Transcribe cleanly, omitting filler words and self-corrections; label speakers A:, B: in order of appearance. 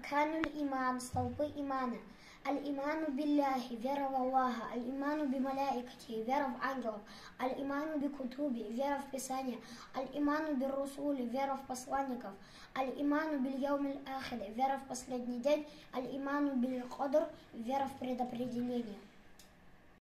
A: Аркануль иман, столпы имана. Аль-иману билляхи, вера в Аллаха. Аль-иману бималяикати, вера в ангелов. Аль-иману бикутуби, вера в Писание. Аль-иману биррусули, вера в посланников. Аль-иману биль-яумиль ахири, вера в последний день. Аль-иману биль-кадр, вера в предопределение.